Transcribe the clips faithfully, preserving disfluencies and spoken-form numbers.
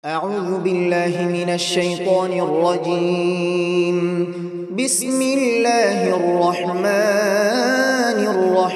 أعوذ بالله من الشيطان الرجيم. بسم الله الرحمن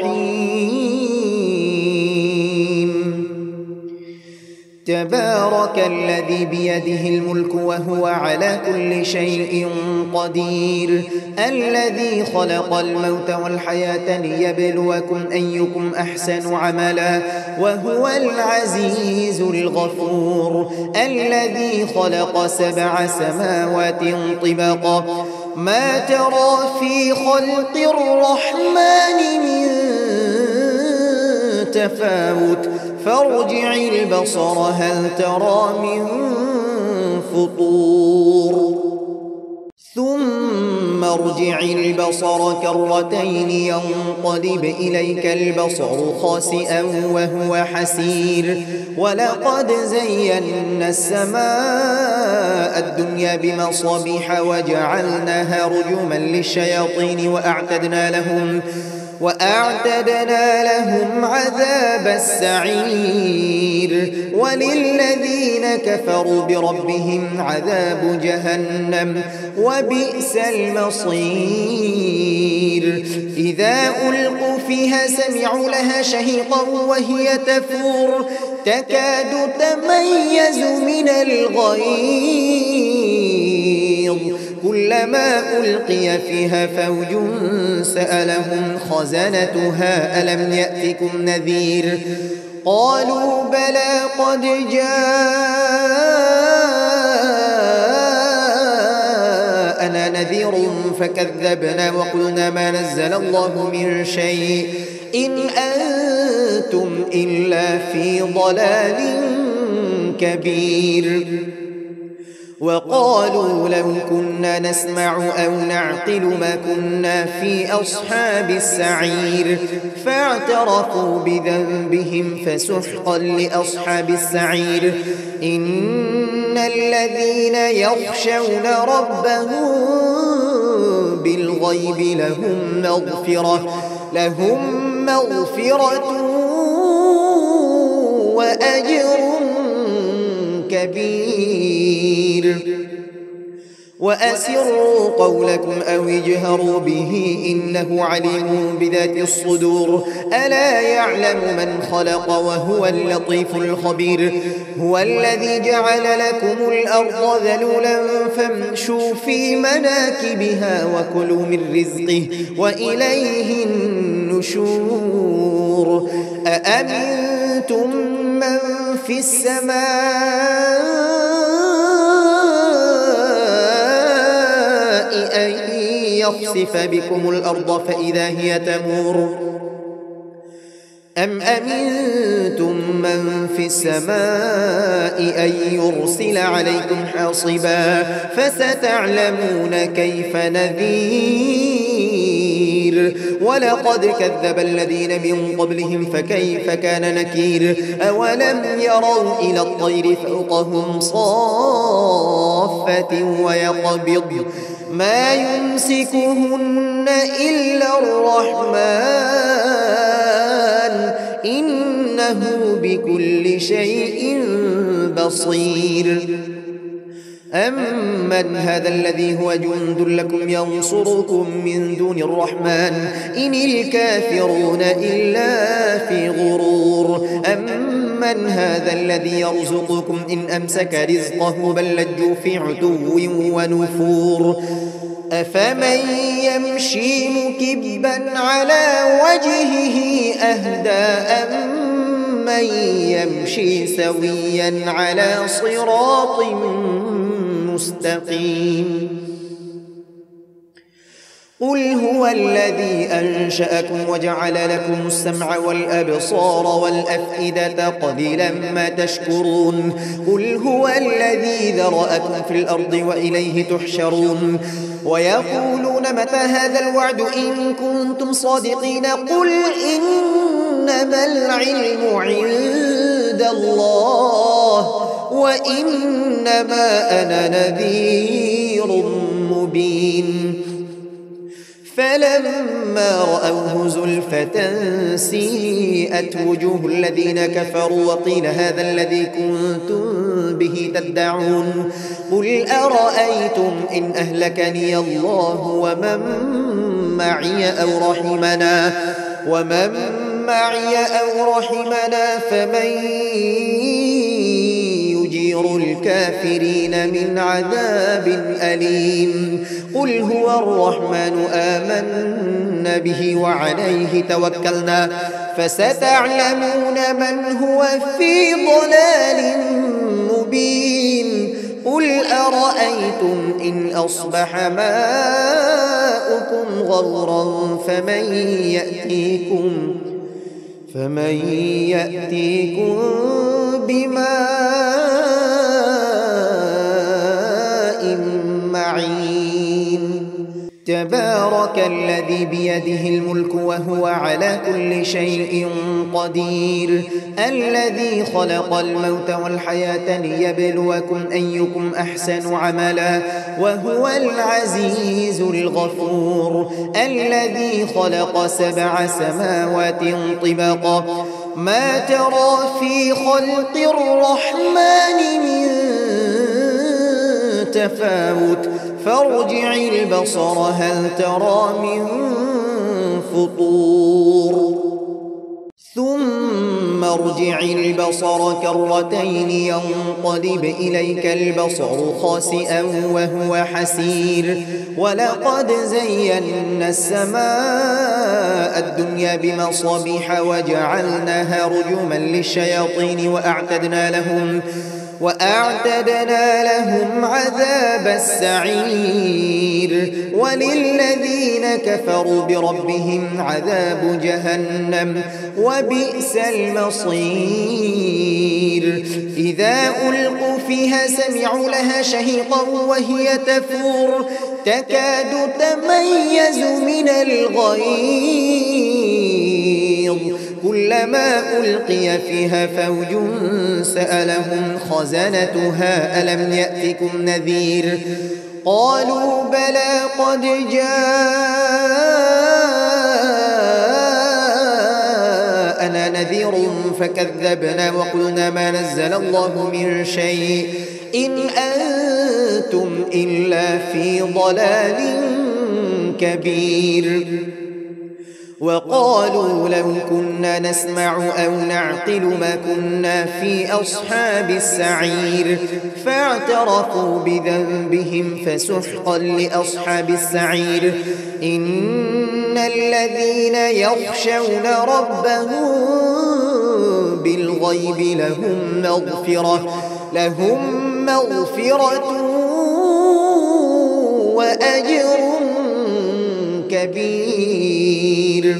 الرحيم. تبارك الذي بيده الملك وهو على كل شيء قدير، الذي خلق الموت والحياة ليبلوكم أيكم أحسن عملا، وهو العزيز الغفور، الذي خلق سبع سماوات طباقا، ما ترى في خلق الرحمن من تفاوت، فارجع البصر هل ترى من فطور، ثم ارجع البصر كرتين ينقلب إليك البصر خاسئا وهو حسير، ولقد زينا السماء الدنيا بمصابيح وجعلناها رجوما للشياطين وأعتدنا لهم وأعتدنا لهم عذاب السعير، وللذين كفروا بربهم عذاب جهنم وبئس المصير. إذا ألقوا فيها سمعوا لها شهيقا وهي تفور، تكاد تميز من الغيظ، كلما ألقي فيها فوج سألهم خزنتها ألم يأتكم نذير، قالوا بلى قد جاءنا نذير فكذبنا وقلنا ما نزل الله من شيء إن أنتم إلا في ضلال كبير. وقالوا لو كنا نسمع أو نعقل ما كنا في أصحاب السعير، فاعترفوا بذنبهم فسحقا لأصحاب السعير. إن الذين يخشون ربهم بالغيب لهم مغفرة لهم مغفرة وأجر كبير. وأسروا قولكم أو اجهروا به إنه عليم بذات الصدور، ألا يعلم من خلق وهو اللطيف الخبير. هو الذي جعل لكم الأرض ذلولا فامشوا في مناكبها وكلوا من رزقه وإليه النشور. أأمنتم من في السماء أن يخسف بكم الأرض فإذا هي تمور، أم أمنتم من في السماء أن يرسل عليكم حاصبا، فستعلمون كيف نذير. ولقد كذب الذين من قبلهم فكيف كان نكير. أولم يروا إلى الطير فوقهم صافات ويقبض ما يمسكهن إلا الرحمن إنه بكل شيء بصير. أمن هذا الذي هو جند لكم ينصركم من دون الرحمن إن الكافرون إلا في غرور. أمن هذا الذي يرزقكم إن أمسك رزقه بل لجوا في عتو ونفور. أفمن يمشي مكبا على وجهه أهدى أمن يمشي سويا على صراط مستقيم. قل هو الذي أنشأكم وجعل لكم السمع والأبصار والأفئدة قليلا ما تشكرون. قل هو الذي ذرأكم في الأرض وإليه تحشرون. ويقولون متى هذا الوعد إن كنتم صادقين. قل إنما العلم عند الله وإنما أنا نذير مبين. فلما رأوه زلفة سيئت وجوه الذين كفروا وقيل هذا الذي كنتم به تدعون قل أرأيتم إن أهلكني الله ومن معي أو رحمنا ومن معي أو رحمنا فمن يجير الكافرين من عذاب أليم قل هو الرحمن آمنا به وعليه توكلنا فستعلمون من هو في ضلال مبين قل أرأيتم إن أصبح ماؤكم غورا فمن يأتيكم فمن يأتيكم بماء معين تبارك الذي بيده الملك وهو على كل شيء قدير الذي خلق الموت والحياة ليبلوكم أيكم أحسن عملا وهو العزيز الغفور الذي خلق سبع سماوات طباقا ما ترى في خلق الرحمن من تفاوت فارجع البصر هل ترى من فطور ثم ارجع البصر كرتين ينقلب إليك البصر خاسئا وهو حسير ولقد زينا السماء الدنيا بمصابيح وجعلناها رجوما للشياطين وأعتدنا لهم وأعتدنا لهم عذاب السعير وللذين كفروا بربهم عذاب جهنم وبئس المصير إذا ألقوا فيها سمعوا لها شهيقا وهي تفور تكاد تميز من الغيظ كلما ألقي فيها فوج سألهم خزنتها ألم يأتكم نذير قالوا بلى قد جاءنا نذير فكذبنا وقلنا ما نزل الله من شيء إن أنتم إلا في ضلال كبير وقالوا لو كنا نسمع أو نعقل ما كنا في أصحاب السعير فاعترفوا بذنبهم فسحقا لأصحاب السعير إن الذين يخشون ربهم بالغيب لهم مغفرة لهم مغفرة وأجر كبير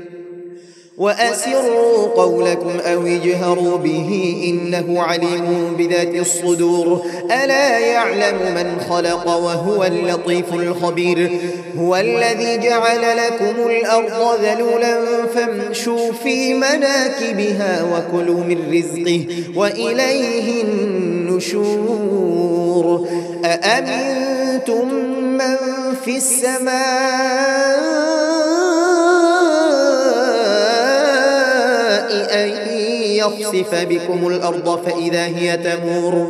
وأسروا قولكم أو اجهروا به إنه عليم بذات الصدور ألا يعلم من خلق وهو اللطيف الخبير هو الذي جعل لكم الأرض ذلولا فامشوا في مناكبها وكلوا من رزقه وإليه النشور أأمنتم من في السماء أن يخسف بكم الأرض فإذا هي تمور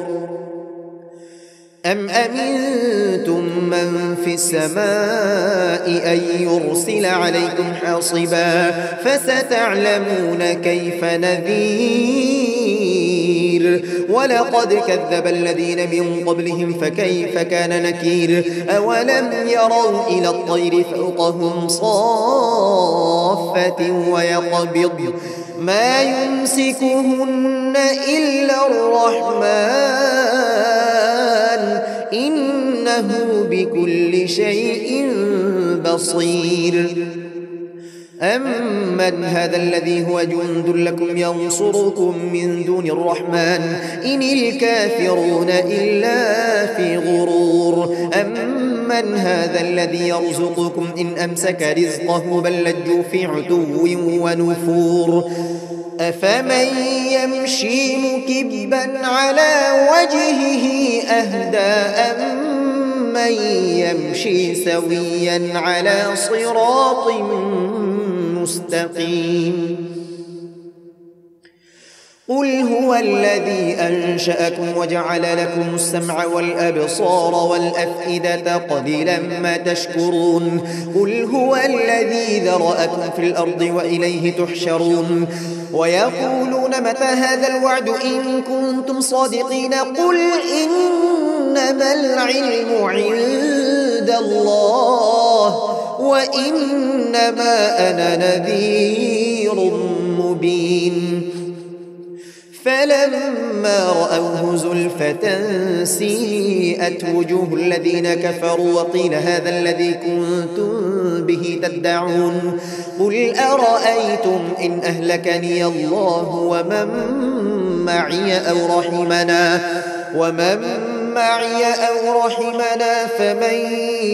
أم أمنتم من في السماء أن يرسل عليكم حاصبا فستعلمون كيف نذير ولقد كذب الذين من قبلهم فكيف كان نكير أولم يروا إلى الطير فوقهم صافات ويقبض ما يمسكهن إلا الرحمن إنه بكل شيء بصير أمن هذا الذي هو جند لكم ينصركم من دون الرحمن إن الكافرون إلا في غرور أمن هذا الذي يرزقكم إن أمسك رزقه بل لجوا في عتو ونفور أفمن يمشي مكبا على وجهه أهدى أمن أمن يمشي سويا على صراط مستقيم قل هو الذي أنشأكم وجعل لكم السمع والأبصار والأفئدة قليلا ما تشكرون قل هو الذي ذرأكم في الأرض وإليه تحشرون ويقولون متى هذا الوعد إن كنتم صادقين قل إنما العلم عند الله وإنما أنا نذير مبين فلما رأوه زلفة سيئت وجوه الذين كفروا وقيل هذا الذي كنتم به تدعون قل أرأيتم إن أهلكني الله ومن معي أو رحمنا ومن معي أو رحمنا فمن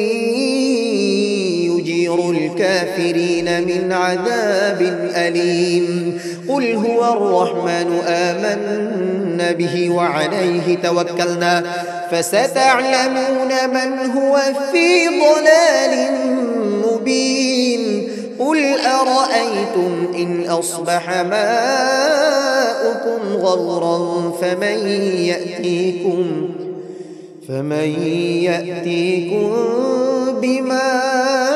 يجير الكافرين من عذاب أليم قل هو الرحمن آمنا به وعليه توكلنا فستعلمون من هو في ضلال مبين قل أرأيتم إن أصبح ماؤكم غورا فمن يأتيكم فمن يأتيكم بماء